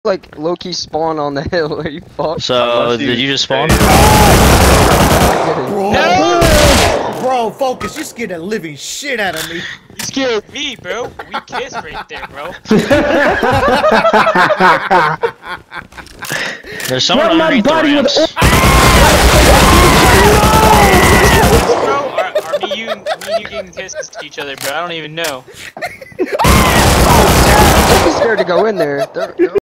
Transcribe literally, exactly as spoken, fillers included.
like low-key spawn on the hill. Are you fucked? So, did you just spawn? Bro, No! bro, focus. You scared the living shit out of me. You scared me, bro. We kissed right there, bro. There's someone Bro, my underneath the body ramps. with- Bro, are, are me, you, me and you getting kissed to each other, bro? I don't even know. I'm scared to go in there. They're, they're